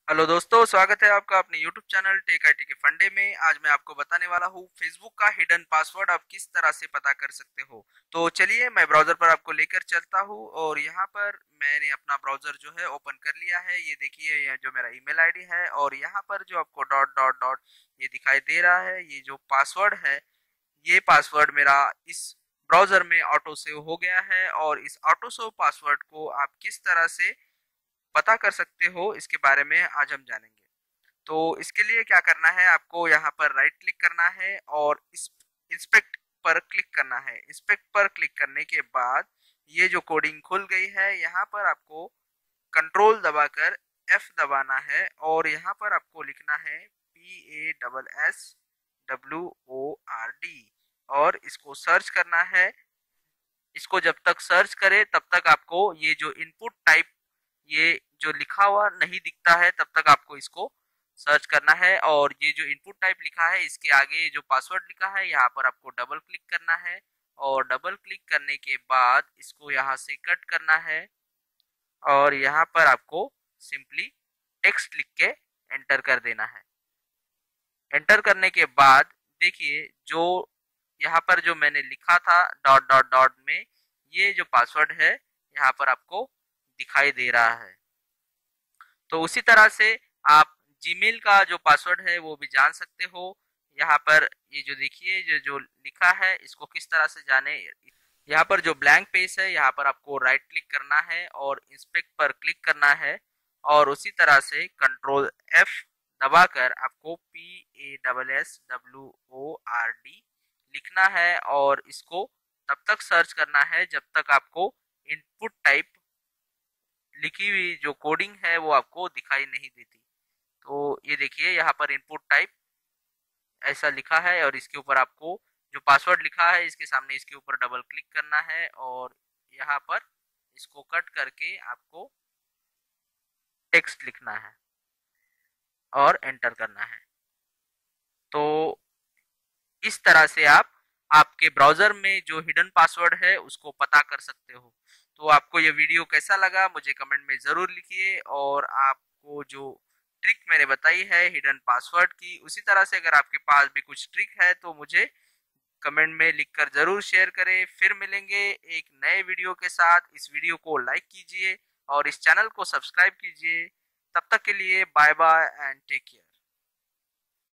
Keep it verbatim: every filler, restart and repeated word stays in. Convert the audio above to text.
Hello दोस्तों, स्वागत है आपका अपने यूट्यूब चैनल टेक आईटी के फंडे में। आज मैं आपको बताने वाला हूँ फेसबुक का हिडन पासवर्ड आप किस तरह से पता कर सकते हो। तो चलिए मैं ब्राउजर पर आपको लेकर चलता हूँ और यहाँ पर मैंने अपना ब्राउजर जो है ओपन कर लिया है। ये देखिए, यह जो मेरा ईमेल आईडी है और यहाँ पर जो आपको डॉट डॉट डॉट ये दिखाई दे रहा है, ये जो पासवर्ड है, ये पासवर्ड मेरा इस ब्राउजर में ऑटो सेव हो गया है। और इस ऑटो सेव पासवर्ड को आप किस तरह से पता कर सकते हो, इसके बारे में आज हम जानेंगे। तो इसके लिए क्या करना है, आपको यहाँ पर राइट क्लिक करना है और इस इंस्पेक्ट पर क्लिक करना है। इंस्पेक्ट पर क्लिक करने के बाद ये जो कोडिंग खुल गई है, यहाँ पर आपको कंट्रोल दबाकर एफ दबाना है और यहाँ पर आपको लिखना है P A double S W O R D और इसको सर्च करना है। इसको जब तक सर्च करे तब तक आपको ये जो इनपुट टाइप ये जो लिखा हुआ नहीं दिखता है, तब तक आपको इसको सर्च करना है। और ये जो इनपुट टाइप लिखा है, इसके आगे जो पासवर्ड लिखा है, यहाँ पर आपको डबल क्लिक करना है और डबल क्लिक करने के बाद इसको यहाँ से कट करना है और यहाँ पर आपको सिंपली टेक्स्ट लिख के एंटर कर देना है। एंटर करने के बाद देखिए, जो यहाँ पर जो मैंने लिखा था डॉट डॉट डॉट में, ये जो पासवर्ड है यहाँ पर आपको दिखाई दे रहा है। तो उसी तरह से आप जीमेल का जो पासवर्ड है वो भी जान सकते हो। यहाँ पर ये जो देखिए, जो जो लिखा है, इसको किस तरह से जाने। यहाँ पर जो ब्लैंक पेज है, यहाँ पर आपको राइट क्लिक करना है और इंस्पेक्ट पर क्लिक करना है और उसी तरह से कंट्रोल एफ दबाकर आपको P A double S W O R D लिखना है और इसको तब तक सर्च करना है जब तक आपको इनपुट टाइप लिखी हुई जो कोडिंग है वो आपको दिखाई नहीं देती। तो ये देखिए, यहाँ पर इनपुट टाइप ऐसा लिखा है और इसके ऊपर आपको जो पासवर्ड लिखा है, इसके सामने इसके ऊपर डबल क्लिक करना है और यहाँ पर इसको कट करके आपको टेक्स्ट लिखना है और एंटर करना है। तो इस तरह से आप आपके ब्राउजर में जो हिडन पासवर्ड है उसको पता कर सकते हो। तो आपको ये वीडियो कैसा लगा मुझे कमेंट में ज़रूर लिखिए और आपको जो ट्रिक मैंने बताई है हिडन पासवर्ड की, उसी तरह से अगर आपके पास भी कुछ ट्रिक है तो मुझे कमेंट में लिखकर ज़रूर शेयर करें। फिर मिलेंगे एक नए वीडियो के साथ। इस वीडियो को लाइक कीजिए और इस चैनल को सब्सक्राइब कीजिए। तब तक के लिए bye bye and take care.